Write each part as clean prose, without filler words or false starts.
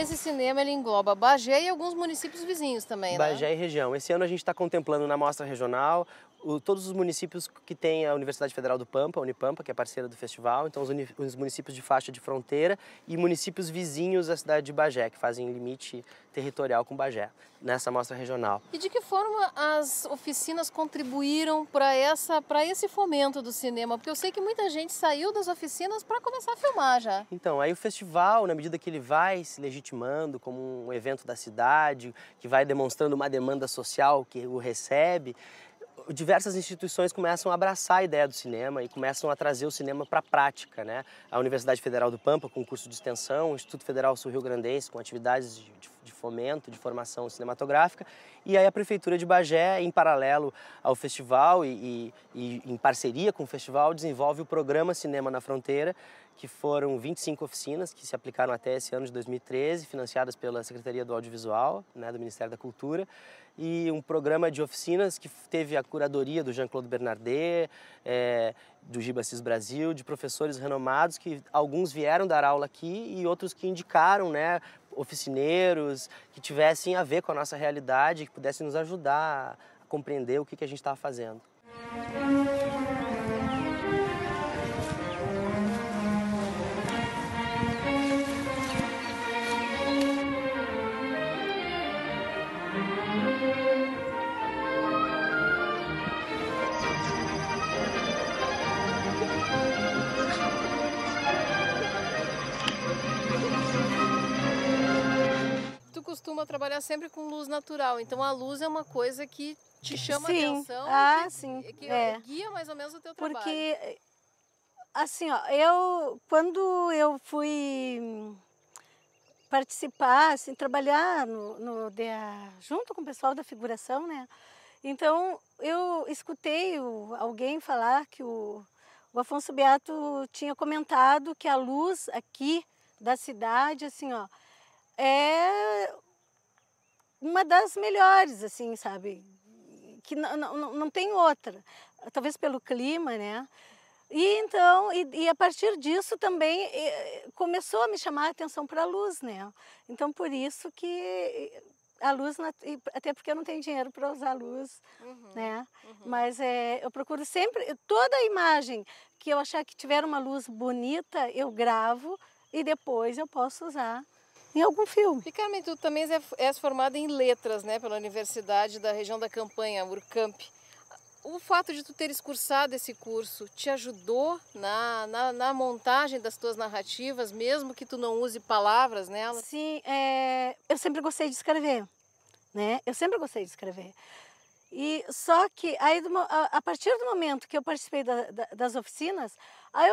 esse cinema ele engloba Bagé e alguns municípios vizinhos também, né? Bagé e região. Esse ano a gente está contemplando na mostra regional todos os municípios que tem a Universidade Federal do Pampa, a Unipampa, que é parceira do festival, então os municípios de faixa de fronteira e municípios vizinhos à cidade de Bagé, que fazem limite territorial com Bagé, nessa mostra regional. E de que forma as oficinas contribuíram para esse fomento do cinema? Porque eu sei que muita gente saiu das oficinas para começar a filmar já. Então, aí o festival, na medida que ele vai se legitimando como um evento da cidade, que vai demonstrando uma demanda social que o recebe, diversas instituições começam a abraçar a ideia do cinema e começam a trazer o cinema para a prática, né? A Universidade Federal do Pampa, com curso de extensão, o Instituto Federal Sul-Rio Grandense, com atividades de fomento, de formação cinematográfica, e aí a Prefeitura de Bagé, em paralelo ao festival e em parceria com o festival, desenvolve o programa Cinema na Fronteira, que foram 25 oficinas que se aplicaram até esse ano de 2013, financiadas pela Secretaria do Audiovisual, né, do Ministério da Cultura, e um programa de oficinas que teve a curadoria do Jean-Claude Bernardet, do Giba Assis Brasil, de professores renomados, que alguns vieram dar aula aqui e outros que indicaram, né, oficineiros que tivessem a ver com a nossa realidade, que pudessem nos ajudar a compreender o que a gente estava fazendo. Costuma trabalhar sempre com luz natural, então a luz é uma coisa que te chama sim. atenção que guia mais ou menos o teu trabalho. Porque, assim, ó, quando eu fui participar, assim, trabalhar no DA, junto com o pessoal da figuração, né? Então, eu escutei alguém falar que o Afonso Beato tinha comentado que a luz aqui da cidade, assim, ó, é uma das melhores, assim, sabe? Que não tem outra. Talvez pelo clima, né? E então, a partir disso também começou a me chamar a atenção para a luz, né? Então, por isso que a luz, até porque eu não tenho dinheiro para usar luz, né? Mas eu procuro sempre, toda imagem que eu achar que tiver uma luz bonita, eu gravo e depois eu posso usar em algum filme. E Carmen, tu também és formada em letras, né, pela Universidade da Região da Campanha, Urcamp. O fato de tu teres cursado esse curso te ajudou na montagem das tuas narrativas, mesmo que tu não use palavras nelas? Sim, eu sempre gostei de escrever, né? Eu sempre gostei de escrever. E só que aí, a partir do momento que eu participei das oficinas, aí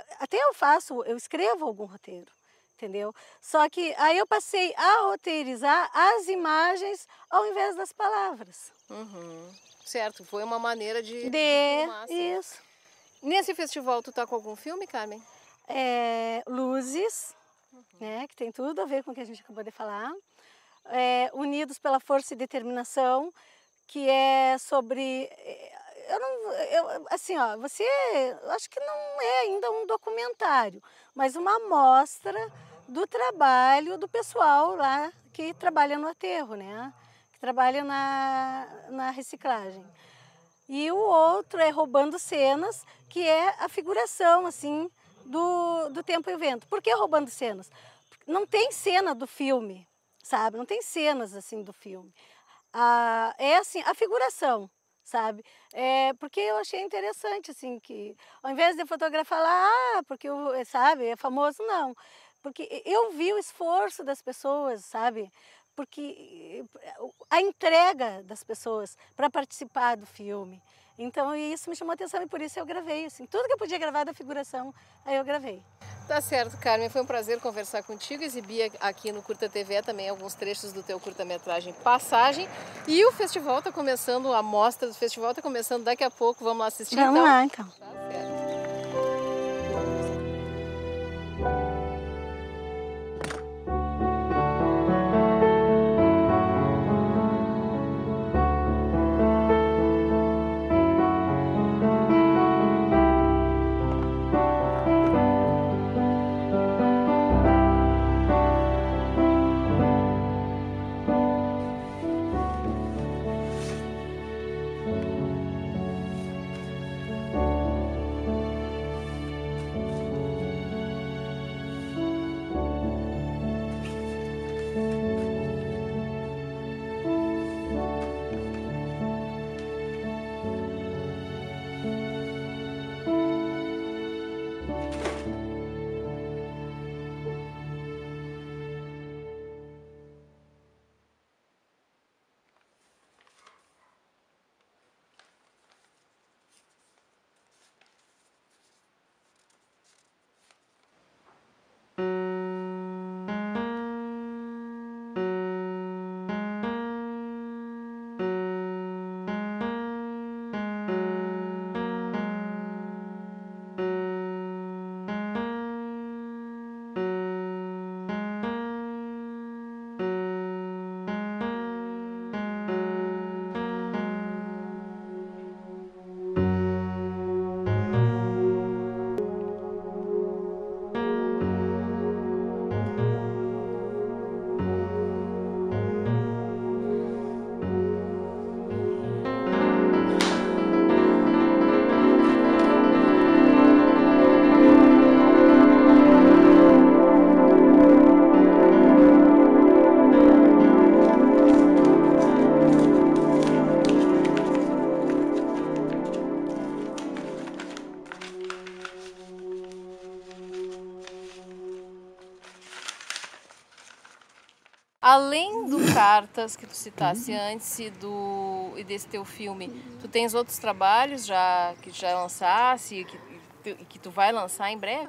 eu escrevo algum roteiro. Entendeu? Só que aí eu passei a roteirizar as imagens ao invés das palavras. Certo, foi uma maneira de filmar, assim. Isso. Nesse festival, tu tá com algum filme, Carmen? Luzes, né, que tem tudo a ver com o que a gente acabou de falar. Unidos pela Força e Determinação, que é sobre... assim, ó, eu acho que não é ainda um documentário, mas uma amostra do trabalho do pessoal lá que trabalha no aterro, né? Que trabalha na reciclagem. E o outro é Roubando Cenas, que é a figuração, assim, do Tempo e o Vento. Por que Roubando Cenas? Porque não tem cena do filme, sabe? Não tem cenas, assim, do filme. É, assim, a figuração, sabe? Porque eu achei interessante, assim, que ao invés de fotografar lá, porque, sabe, é famoso, não. Porque eu vi o esforço das pessoas, sabe? Porque a entrega das pessoas para participar do filme. Então, isso me chamou a atenção e por isso eu gravei, assim. Tudo que eu podia gravar da figuração, aí eu gravei. Tá certo, Carmen. Foi um prazer conversar contigo. Exibir aqui no Curta TV também alguns trechos do teu curta-metragem Passagem. E o festival está começando, a mostra do festival está começando daqui a pouco. Vamos lá assistir, então? Vamos lá, então. Tá certo. Além do Cartas, que tu citasse antes, e desse teu filme, tu tens outros trabalhos que já lançasse e que tu vai lançar em breve?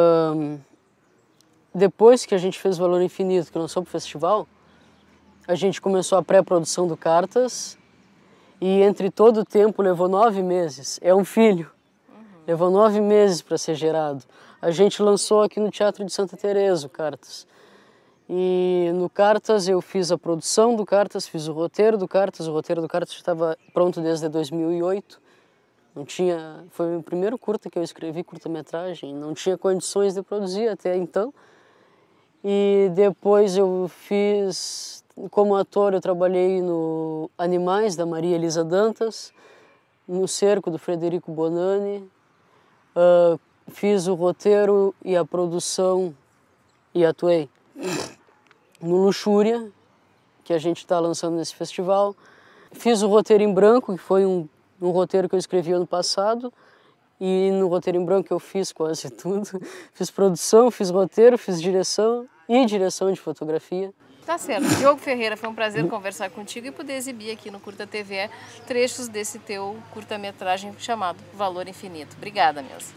Depois que a gente fez Valor Infinito, que lançou pro festival, a gente começou a pré-produção do Cartas e entre todo o tempo levou 9 meses. É um filho. Levou 9 meses para ser gerado. A gente lançou aqui no Teatro de Santa Teresa o Cartas. E no Cartas eu fiz a produção do Cartas, fiz o roteiro do Cartas. O roteiro do Cartas estava pronto desde 2008. Foi o primeiro curta que eu escrevi, curta-metragem. Não tinha condições de produzir até então. E depois eu fiz, como ator, eu trabalhei no Animais, da Maria Elisa Dantas, no Cerco, do Frederico Bonani. Fiz o roteiro e a produção e atuei no Luxúria, que a gente está lançando nesse festival. Fiz o Roteiro em Branco, que foi um roteiro que eu escrevi ano passado. E no Roteiro em Branco eu fiz quase tudo. Fiz produção, fiz roteiro, fiz direção e direção de fotografia. Tá certo. Diogo Ferreira, foi um prazer conversar contigo e poder exibir aqui no Curta TV trechos desse teu curta-metragem chamado Valor Infinito. Obrigada mesmo.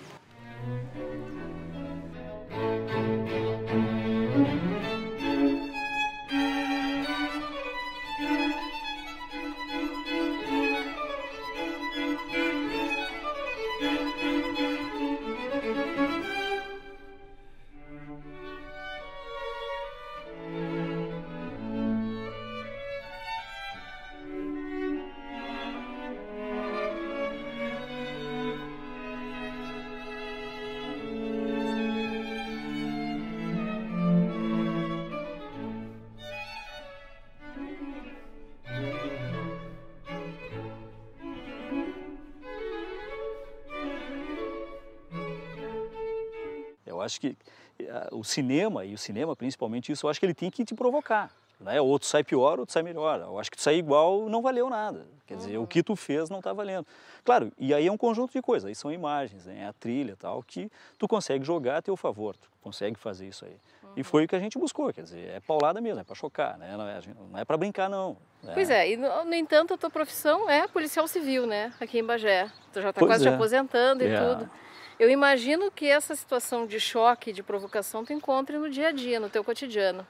Eu acho que o cinema principalmente isso, eu acho que ele tem que te provocar, né? Ou tu sai pior ou tu sai melhor. Eu acho que tu sair igual não valeu nada. Quer dizer, o que tu fez não está valendo. Claro, e aí é um conjunto de coisas, aí são imagens, né? A trilha e tal, que tu consegue jogar a teu favor, tu consegue fazer isso aí. E foi o que a gente buscou, quer dizer, é paulada mesmo, é para chocar, né? Não é para brincar não. Né? Pois é, e no entanto a tua profissão é policial civil, né? Aqui em Bagé. Tu já está quase te aposentando e tudo. Eu imagino que essa situação de choque, de provocação, tu encontre no dia a dia, no teu cotidiano.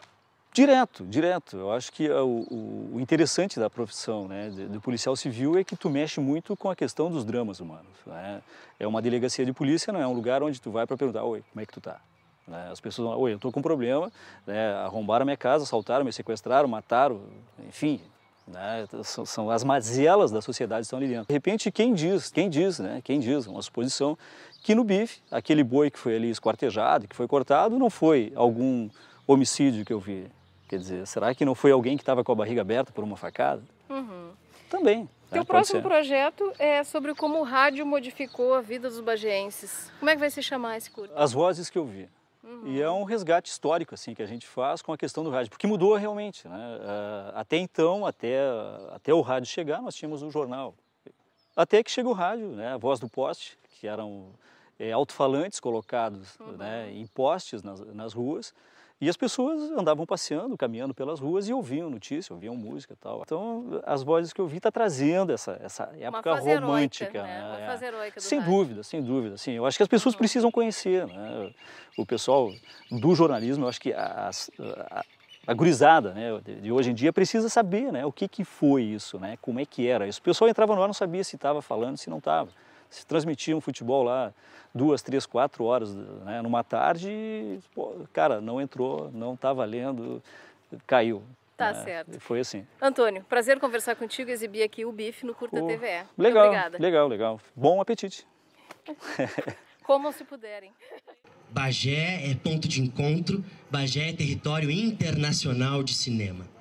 Direto. Eu acho que o interessante da profissão, né, do policial civil é que tu mexe muito com a questão dos dramas humanos. Né? É uma delegacia de polícia, não é um lugar onde tu vai para perguntar, oi, como é que tu tá? Né? As pessoas vão, oi, eu tô com um problema, né? Arrombaram a minha casa, assaltaram, me sequestraram, mataram, enfim. Né? São as mazelas da sociedade que estão ali dentro. De repente, quem diz, uma suposição, que no bife, aquele boi que foi ali esquartejado, que foi cortado, não foi algum homicídio que eu vi. Quer dizer, será que não foi alguém que estava com a barriga aberta por uma facada? Também. Teu próximo projeto é sobre como o rádio modificou a vida dos bagienses. Como é que vai se chamar esse curta? As Vozes que eu vi. E é um resgate histórico assim que a gente faz com a questão do rádio, porque mudou realmente. Né? Até então, até o rádio chegar, nós tínhamos o jornal. Até que chega o rádio, né? A Voz do Poste, que eram alto-falantes colocados né, em postes nas ruas. E as pessoas andavam passeando, caminhando pelas ruas e ouviam notícia, ouviam música e tal. Então, As Vozes que eu vi está trazendo essa época romântica. Heróica, né? Uma fase heróica do sem rádio. dúvida, sem dúvida. Assim, eu acho que as pessoas precisam conhecer. Né? O pessoal do jornalismo, eu acho que a gurizada, né, de hoje em dia precisa saber, né, o que foi isso, né, como é que era isso. O pessoal entrava no ar, não sabia se estava falando, se não estava. Se transmitia um futebol lá 2, 3, 4 horas, né, numa tarde e, pô, cara, não entrou, não está valendo, caiu. Tá né? certo. Foi assim. Antônio, prazer conversar contigo e exibir aqui o bife no Curta TVE. Legal, obrigada. legal. Bom apetite. Como se puderem. Bagé é ponto de encontro, Bagé é território internacional de cinema.